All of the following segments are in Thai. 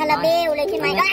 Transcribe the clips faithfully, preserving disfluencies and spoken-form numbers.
ละเบลเลยใช่ไหมก็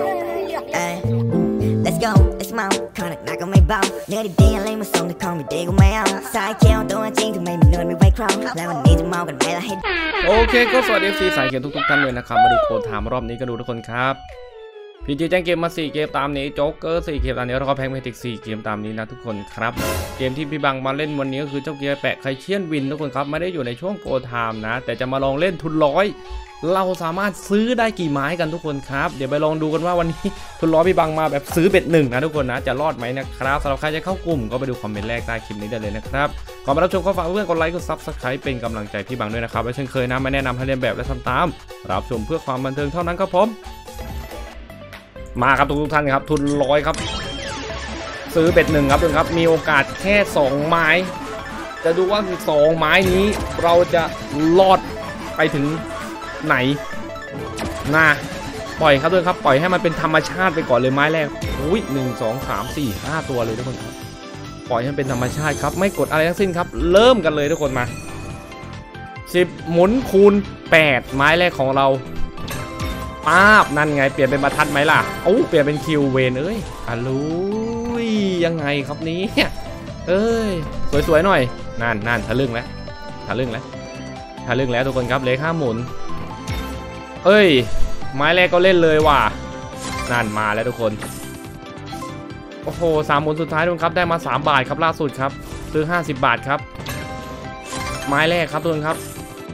Let's go Let's mount ขอหนักหนักก็ไม่เบาเนื้อดีๆอะไรมาส่งแต่ของไม่ดีก็ไม่เอาสายเขียวตัวจริงทำไมมันนวลไม่ไว้ครองแล้ววันนี้จะเมากันไหมล่ะให้โอเคก็สวัสดีซีสายเขียวทุกๆท่านเลยนะครับมาดูโค้ดถามรอบนี้ก็ดูทุกคนครับพีจีแจ้งเกมมาสี่เกมตามนี้โจ๊กเกอร์สี่เกมตามนี้แล้วก็แพ็กเมติกสี่เกมตามนี้นะทุกคนครับเกมที่พี่บังมาเล่นวันนี้ก็คือเจ้าเกียร์แปะไคเชียนวินทุกคนครับไม่ได้อยู่ในช่วงโกไทม์นะแต่จะมาลองเล่นทุนร้อยเราสามารถซื้อได้กี่ไม้กันทุกคนครับเดี๋ยวไปลองดูกันว่าวันนี้ทุนร้อยพี่บังมาแบบซื้อเป็ดหนึ่งนะทุกคนนะจะรอดไหมนะครับสำหรับใครจะเข้ากลุ่มก็ไปดูคอมเมนต์แรกใต้คลิปนี้ได้เลยนะครับก่อนมารับชมก็ฝากเพื่อนกดไลค์กดซับสไครป์เป็นกำลังใจพี่บังด้วยนะครับและเช่นเคยนะไม่แนะนำให้เรียนแบบและทำตามรับชมเพื่อความบันเทิงเท่านั้นครับผมมาครับทุกท่านครับทุนร้อยครับซื้อเบ็ดหนึ่งครับทุกท่านครับมีโอกาสแค่สองไม้จะดูว่าสองไม้นี้เราจะรอดไปถึงไหนนะปล่อยครับทุกท่านครับปล่อยให้มันเป็นธรรมชาติไปก่อนเลยไม้แรกอุ้ยหนึ่งสองสามสี่ห้าตัวเลยทุกคนครับปล่อยให้เป็นธรรมชาติครับไม่กดอะไรทั้งสิ้นครับเริ่มกันเลยทุกคนมาสิบหมุนคูณแปดไม้แรกของเราป้าบนั่นไงเปลี่ยนเป็นบรรทัดไหมล่ะโอ้เปลี่ยนเป็นคิวเวนเอ้ยอะลุยยังไงครับนี้เอ้ยสวยๆหน่อยนั่นนั่นทะลึ่งแล้วทะลึ่งแล้วทะลึ่งแล้วทุกคนครับเลขห้าหมุนเอ้ยไม้แรกก็เล่นเลยว่ะนั่นมาแล้วทุกคนโอ้โหสามหมุนสุดท้ายทุกคนครับได้มาสามบาทครับล่าสุดครับซื้อห้าสิบบาทครับไม้แรกครับทุกคนครับ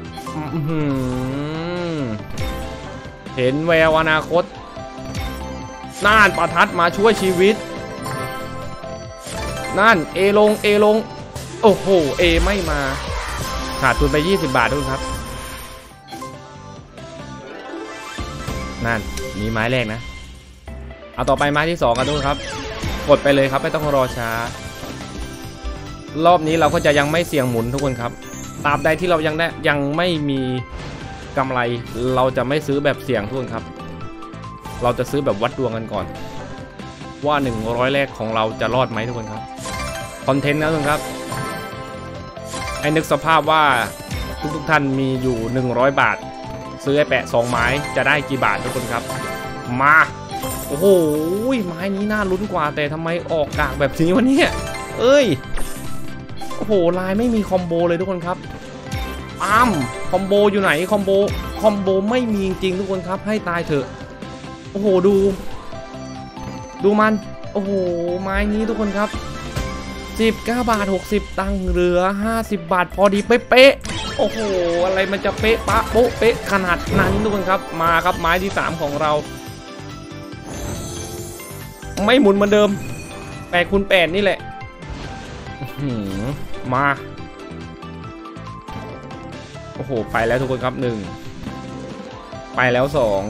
เห็นแววอนาคตน่านประทัดมาช่วยชีวิตนั่นเอลงเอลงโอ้โหเอไม่มาขาดทุนไปยี่สิบบาททุกครับนั่นมีไม้แรกนะเอาต่อไปไม้ที่สองกันทุกครับกดไปเลยครับไม่ต้องรอช้ารอบนี้เราก็จะยังไม่เสี่ยงหมุนทุกคนครับตราบใดที่เรายังได้ยังไม่มีกำไรเราจะไม่ซื้อแบบเสี่ยงทุกคนครับเราจะซื้อแบบวัดดวงกันก่อนว่าหนึ่งร้อยแรกของเราจะรอดไหมทุกคนครับคอนเทนต์นะทุกคนครับให้นึกสภาพว่าทุกทุกท่านมีอยู่หนึ่งร้อยบาทซื้อไอ้แปะสองไม้จะได้กี่บาททุกคนครับมาโอ้โหไม้นี้น่าลุ้นกว่าแต่ทำไมออกกากแบบนี้วะเนี่ยเอ้ยโอ้โหลายไม่มีคอมโบเลยทุกคนครับอ้ามคอมโบอยู่ไหนคอมโบคอมโบไม่มีจริงๆทุกคนครับให้ตายเถอะโอ้โหดูดูมันโอ้โหไม้นี้ทุกคนครับสิบเก้าบาทหกสิบตังค์เหลือห้าสิบบาทพอดีเป๊ะๆโอ้โหอะไรมันจะเป๊ะปะโป๊ะเป๊ะขนาดนั้นทุกคนครับมาครับไม้ที่สามของเราไม่หมุนเหมือนเดิมแปดคูณแปดนี่แหละมาโอ้โหไปแล้วทุกคนครับหนึ่งไปแล้วสอง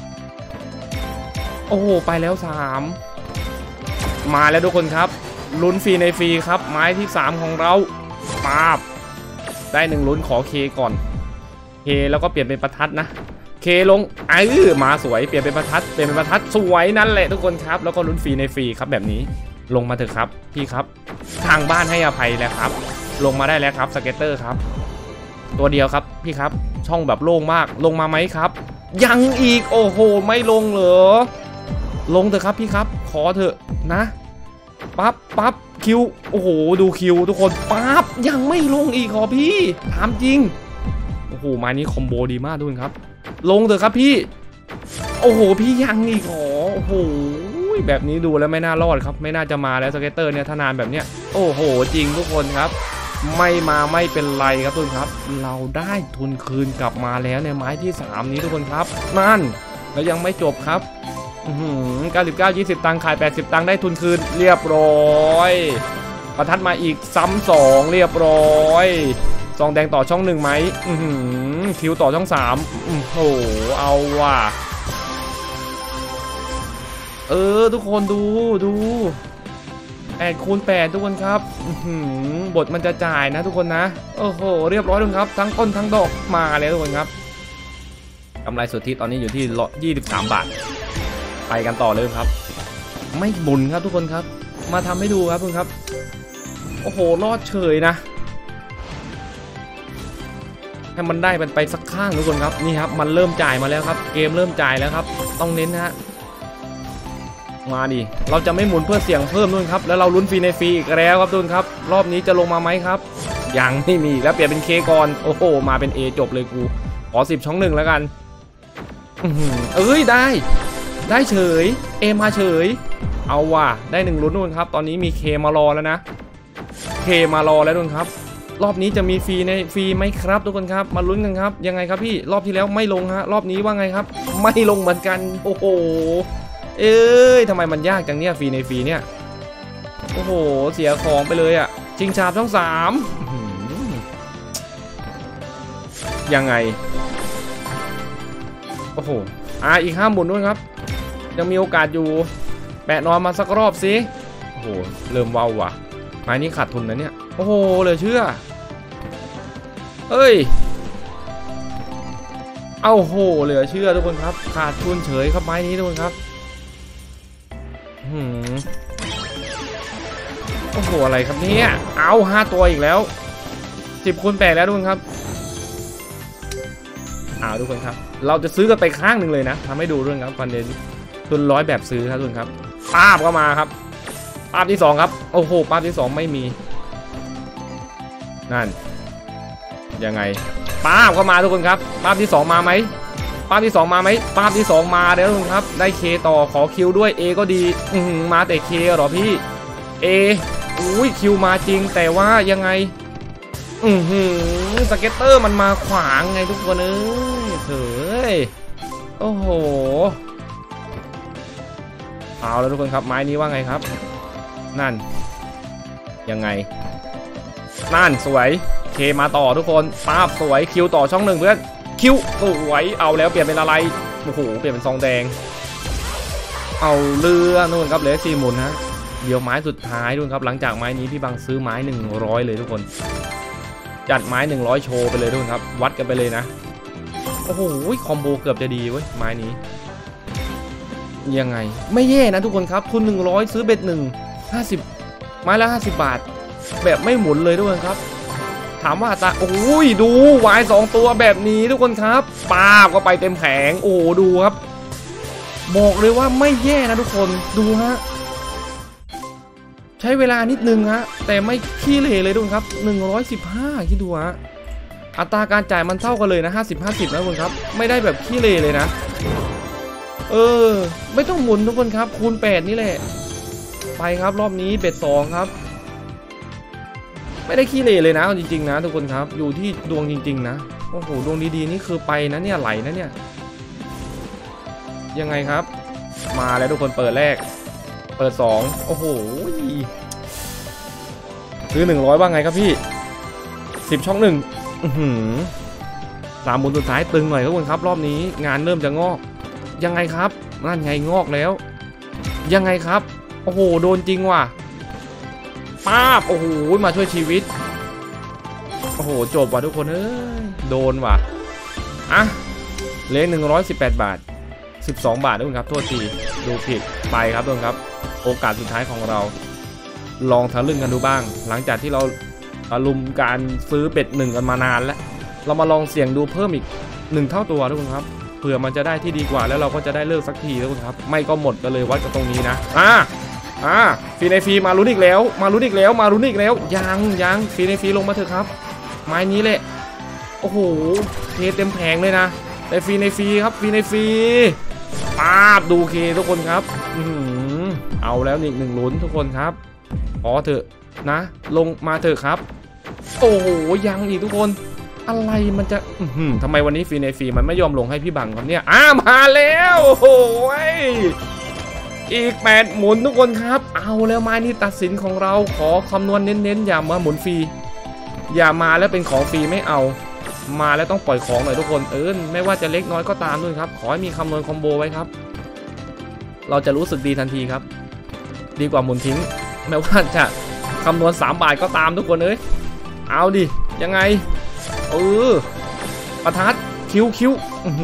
โอ้โหไปแล้วสามมาแล้วทุกคนครับลุ้นฟรีในฟรีครับไม้ที่สามของเราปาบได้หนึ่งลุ้นขอเคก่อนเคแล้วก็เปลี่ยนเป็นประทัดนะเคลงเออมาสวยเปลี่ยนเป็นประทัดเปลี่ยนเป็นประทัดสวยนั่นแหละทุกคนครับแล้วก็ลุ้นฟรีในฟรีครับแบบนี้ลงมาเถอะครับพี่ครับทางบ้านให้อภัยแล้วครับลงมาได้แล้วครับสเก็ตเตอร์ครับตัวเดียวครับพี่ครับช่องแบบโล่งมากลงมาไหมครับยังอีกโอ้โหไม่ลงเหรอลงเถอะครับพี่ครับขอเถอะนะปั๊บปั๊บคิวโอ้โหดูคิวทุกคนปั๊บยังไม่ลงอีกขอพี่ถามจริงโอ้โหไม้นี้คอมโบดีมากทุกคนครับลงเถอะครับพี่โอ้โหพี่ยังอีกขอโอ้โหแบบนี้ดูแล้วไม่น่ารอดครับไม่น่าจะมาแล้วสเก็ตเตอร์เนี่ยถ้านานแบบเนี้ยโอ้โหจริงทุกคนครับไม่มาไม่เป็นไรครับทุกคนครับเราได้ทุนคืนกลับมาแล้วในไม้ที่สามนี้ทุกคนครับนั่นแล้วยังไม่จบครับเก้าสิบเก้า ยี่สิบตังค์ขายแปดสิบตังค์ได้ทุนคืนเรียบร้อยประทัดมาอีกซ้ำสองเรียบร้อยซองแดงต่อช่องหนึ่งไหมคิวต่อช่องสามโอ้โหเอาว่ะเออทุกคนดูดูแปดคูณแปดทุกคนครับบทมันจะจ่ายนะทุกคนนะโอ้โหเรียบร้อยทุกคนครับทั้งต้นทั้งดอกมาเลยทุกคนครับกำไรสุทธิตอนนี้อยู่ที่ยี่สิบสามบาทไปกันต่อเลยครับไม่บุญครับทุกคนครับมาทำให้ดูครับทุกคนครับโอ้โหรอดเฉยนะให้มันได้มันไปสักข้างทุกคนครับนี่ครับมันเริ่มจ่ายมาแล้วครับเกมเริ่มจ่ายแล้วครับต้องเน้นนะฮะมาดิเราจะไม่หมุนเพื่อเสี่ยงเพิ่มด้วยครับแล้วเราลุ้นฟรีในฟรีอีกแล้วครับทุกคนครับรอบนี้จะลงมาไหมครับยังไม่มีแล้วเปลี่ยนเป็นเคก่อนโอ้โหมาเป็น A จบเลยกูขอสิบช่องหนึ่งแล้วกันเอ้ยได้ได้เฉย A มาเฉยเอาว่ะได้หนึ่งลุ้นด้วยครับตอนนี้มีเคมารอแล้วนะเคมารอแล้วด้วยครับรอบนี้จะมีฟรีในฟรีไหมครับทุกคนครับมาลุ้นกันครับยังไงครับพี่รอบที่แล้วไม่ลงฮะรอบนี้ว่าไงครับไม่ลงเหมือนกันโอ้โหเอ้ยทำไมมันยากจังเนี่ยฟรีในฟรีเนี่ยโอ้โหเสียของไปเลยอ่ะชิงชาบช่องสามยังไงโอ้โหอ่ะอีกห้าหมุนด้วยครับยังมีโอกาสอยู่แปะนอนมาสักรอบสิโอ้โหเริ่มเว้าว่ะไม้นี้ขาดทุนนะเนี่ยโอ้โหเหลือเชื่อเอ้ยเอาโหเหลือเชื่อทุกคนครับขาดทุนเฉยครับไม้นี้ทุกคนครับหืมโอ้โหอะไรครับเนี่ยเอาห้าตัวอีกแล้วสิบคูณแปดแล้วทุกคนครับเอาทุกคนครับเราจะซื้อกันไปข้างหนึ่งเลยนะทำให้ดูเรื่องครับประเด็นทุนร้อยแบบซื้อครับทุกคนครับป้าบก็มาครับป้าบที่สองครับโอ้โหป้าบที่สองไม่มีนั่นยังไงป้าบก็มาทุกคนครับป้าบที่สองมาไหมป้าบที่สองมาไหมป้าบที่สองมาแล้วทุกคนครับได้เคต่อขอคิวด้วย A ก็ดีอืมาแต่เคเหรอพี่ A อุ้ยคิวมาจริงแต่ว่ายังไงอือหือสเก็ตเตอร์มันมาขวางไงทุกคนเอ้ยเฮ้ยโอ้โหเอาแล้วทุกคนครับไม้นี้ว่าไงครับนั่นยังไงนั่นสวยเคมาต่อทุกคนป้าบสวยคิวต่อช่องหนึ่งเพื่อนคิวสวยเอาแล้วเปลี่ยนเป็นอะไรโอ้โหเปลี่ยนเป็นซองแดงเอาเรือนู่นครับเหลือสี่หมุนฮะเดี๋ยวไม้สุดท้ายด้วยครับหลังจากไม้นี้พี่บังซื้อไม้หนึ่งร้อยเลยทุกคนจัดไม้หนึ่งร้อยโชว์ไปเลยทุกคนครับวัดกันไปเลยนะโอ้โหคอมโบเกือบจะดีเว้ยไม้นี้ยังไงไม่แย่นะทุกคนครับทุนหนึ่งร้อยซื้อเบ็ดหนึ่งห้าสิบไม้ละห้าสิบบาทแบบไม่หมุนเลยทุกคนครับถามว่าตาโอ้ยดูวายสองตัวแบบนี้ทุกคนครับป้าก็ไปเต็มแผงโอ้ดูครับบอกเลยว่าไม่แย่นะทุกคนดูฮะใช้เวลานิดนึงฮะแต่ไม่ขี้เหร่เลยทุกคนครับหนึ่งร้อยสิบห้าคิดดูฮะอัตราการจ่ายมันเท่ากันเลยนะห้าสิบ ห้าสิบนะทุกคนครับไม่ได้แบบขี้เหร่เลยนะเออไม่ต้องหมุนทุกคนครับคูณแปดนี่แหละไปครับรอบนี้เบ็ดสองครับไม่ได้ขี้เหร่เลยนะจริงๆนะทุกคนครับอยู่ที่ดวงจริงๆนะโอ้โหดวงดีๆนี่คือไปนะเนี่ยไหลนะเนี่ยยังไงครับมาแล้วทุกคนเปิดแรกเปิดสองโอ้โหซื้อหนึ่งร้อยว่าไงครับพี่สิบช่องหนึ่งสามหมุนสุดท้ายตึงหน่อยทุกคนครับรอบนี้งานเริ่มจะงอกยังไงครับนั่นไงงอกแล้วยังไงครับโอ้โหโดนจริงว่ะป้าบโอ้โหมาช่วยชีวิตโอ้โหจบว่ะทุกคนเอ้ยโดนว่ะอ่ะเลขหนึ่งร้อยสิบแปดบาทสิบสองบาททุกคนครับโทษทีดูผิดไปครับทุกคนครับโอกาสสุดท้ายของเราลองทะลึ่งกันดูบ้างหลังจากที่เราตะลุมการซื้อเป็ดหนึ่งกันมานานแล้วเรามาลองเสี่ยงดูเพิ่มอีกหนึ่งเท่าตัวทุกคนครับเผื่อมันจะได้ที่ดีกว่าแล้วเราก็จะได้เลิกสักทีทุกคนครับไม่ก็หมดกันเลยวัดกันตรงนี้นะอ่ะอ่าฟีในฟีมาลุ้นอีกแล้วมาลุ้นอีกแล้วมาลุ้นอีกแล้วยังยังฟีในฟีลงมาเถอะครับไม้นี้แหละโอ้โหเคเต็มแผงเลยนะแต่ฟีในฟีครับฟีในฟีป้าบดูเคทุกคนครับอือเอาแล้วอีกหนึ่งลุ้นทุกคนครับขอเถอะนะลงมาเถอะครับโอ้โหยังอีกทุกคนอะไรมันจะทำไมวันนี้ฟีในฟีมันไม่ยอมลงให้พี่บังครับเนี่ยอ้ามาแล้วโอ้โหอีกแปดหมุนทุกคนครับเอาแล้วไม้นี้ตัดสินของเราขอคำนวณเน้นๆอย่ามาหมุนฟรีอย่ามาแล้วเป็นของฟรีไม่เอามาแล้วต้องปล่อยของหน่อยทุกคนเออไม่ว่าจะเล็กน้อยก็ตามด้วยครับขอให้มีคำนวณคอมโบไว้ครับเราจะรู้สึกดีทันทีครับดีกว่าหมุนทิ้งแม้ว่าจะคำนวณสามบาทก็ตามทุกคนเอ้ยเอาดิยังไงเออประทัดคิ้วคิ้ว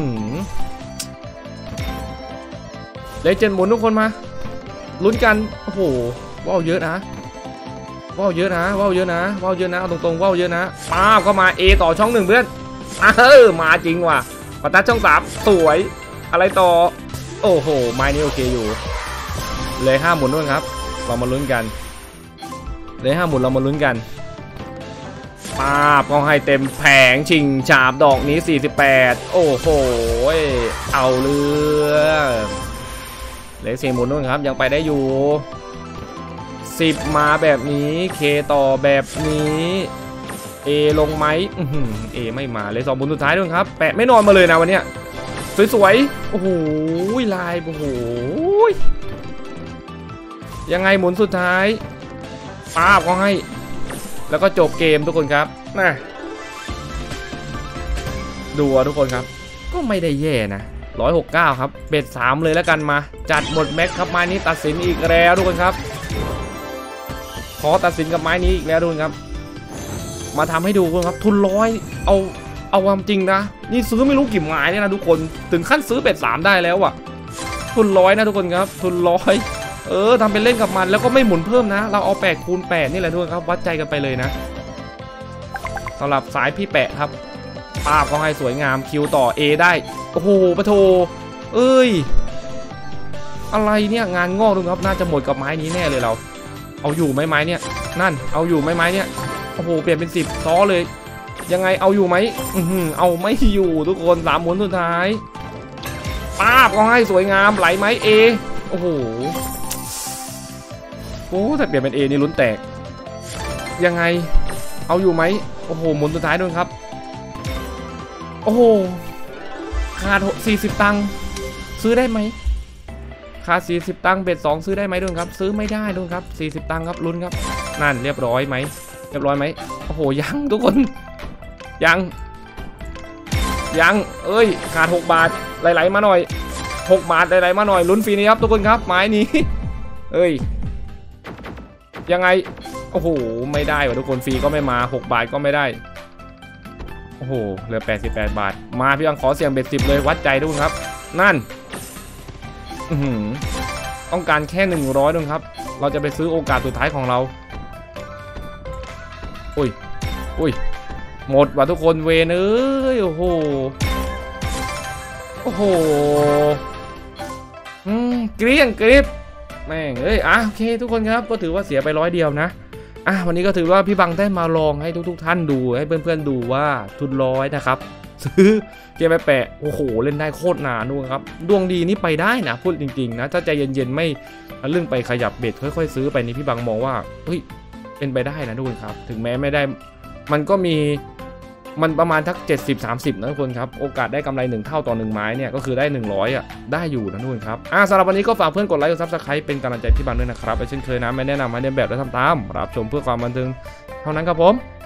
เลเจนด์หมุนทุกคนมาลุ้นกันโอ้โหว้าวเยอะนะว้าวเยอะนะว้าวเยอะนะว้าวเยอะนะเอาตรงๆว้าวเยอะนะป้าก็มา A ต่อช่องหนึ่งเพื่อนเออมาจริงว่ะปัตตาช่องสามสวยอะไรต่อโอ้โหไม้นี้โอเคอยู่เลยห้าหมุนด้วยครับเรามาลุ้นกันเลยห้าหมุนเรามาลุ้นกันป้าบก็ให้เต็มแผงชิงฉาบดอกนี้สี่สิบแปดโอ้โหเอาเรื่องเลขสี่หมุนด้วยครับยังไปได้อยู่สิบมาแบบนี้เคต่อแบบนี้เอลงไหมเอไม่มาเลยสองหมุนสุดท้ายด้วยครับแปะไม่นอนมาเลยนะวันเนี้ยสวยๆโอ้โหลายโอ้โหยังไงหมุนสุดท้ายป้าบก็ให้แล้วก็จบเกมทุกคนครับนะดูทุกคนครับก็ไม่ได้แย่นะหนึ่งร้อยหกสิบเก้าครับเบ็ดสามเลยแล้วกันมาจัดหมดแม็กครับไม้นี้ตัดสินอีกแล้วทุกคนครับขอตัดสินกับไม้นี้อีกแล้วทุกคนครับมาทำให้ดูทุกคนครับทุนร้อยเอาเอาความจริงนะนี่ซื้อไม่รู้กี่ไม้เนี่ยนะทุกคนถึงขั้นซื้อเบ็ดสามได้แล้วอ่ะทุนร้อยนะทุกคนครับทุนร้อยเออทำเป็นเล่นกับมันแล้วก็ไม่หมุนเพิ่มนะเราเอาแปดคูณแปดนี่แหละทุกคนครับวัดใจกันไปเลยนะสำหรับสายพี่แปะครับภาพก็ให้สวยงามคิวต่อ A ได้โอ้โหปะโถเอ้ยอะไรเนี่ยงานงอกดูครับน่าจะหมดกับไม้นี้แน่เลยเราเอาอยู่ไหมไม้เนี่ยนั่นเอาอยู่ไหมไม้เนี่ยโอ้โหเปลี่ยนเป็นสิบซ้อเลยยังไงเอาอยู่ไหมอือเอาไม่อยู่ทุกคนสามหมุนสุดท้ายภาพก็ให้สวยงามไหลไหม A โอ้โหโอ้แต่เปลี่ยนเป็น A นี่ลุ้นแตกยังไงเอาอยู่ไหมโอ้โหหมุนสุดท้ายด้วยครับโอ้โหขาดสี่สิบตังค์ซื้อได้ไหมขาดสี่สิบตังค์เบ็ดสองซื้อได้ไหมด้วยครับซื้อไม่ได้ด้วยครับสี่สิบตังค์ครับลุ้นครับนั่นเรียบร้อยไหมเรียบร้อยไหมโอ้โหยังทุกคนยังยังเอ้ยขาดหกบาทไหลๆมาหน่อยหกบาทไหลๆมาหน่อยลุ้นฟรีนี้ครับทุกคนครับไม้นี้เอ้ยยังไงโอ้โหไม่ได้ว่ะทุกคนฟรีก็ไม่มาหกบาทก็ไม่ได้โอ้โหเหลือแปดสิบแปดบาทมาพี่บังขอเสี่ยงเบ็ดสิบเลยวัดใจทุกคนครับนั่นอือต้องการแค่หนึ่งร้อยด้วยครับเราจะไปซื้อโอกาสสุดท้ายของเราอุ้ยอุ้ยหมดว่ะทุกคนเวนเอ้ยโอ้โหโอ้โหอืมเกลี้ยงกริบแม่งเอ้ยอ่ะโอเคทุกคนครับก็ถือว่าเสียไปร้อยเดียวนะอ่ะวันนี้ก็ถือว่าพี่บังได้มาลองให้ทุกๆท่านดูให้เพื่อนๆดูว่าทุนร้อยนะครับซื้อเกมไปแปะโอ้โหเล่นได้โคตรนานด้วยครับดวงดีนี่ไปได้นะพูดจริงๆนะถ้าใจเย็นๆไม่เรื่องไปขยับเบ็ดค่อยๆซื้อไปนี่พี่บังมองว่าเฮ้ยเป็นไปได้นะทุกคนครับถึงแม้ไม่ได้มันก็มีมันประมาณทักเจ็ดสิบ สามสิบนะทุกคนครับโอกาสได้กำไรหนึ่งเท่าต่อหนึ่งไม้เนี่ยก็คือได้หนึ่งร้อยอ่ะได้อยู่นะทุกคนครับอ่ะสำหรับวันนี้ก็ฝากเพื่อนกดไลค์กดซับสไครป์เป็นกำลังใจพี่บังด้วยนะครับและเช่นเคยนะไม่แนะนำให้เลียนแบบและทำตามรับชมเพื่อความบันเทิงเท่านั้นครับผม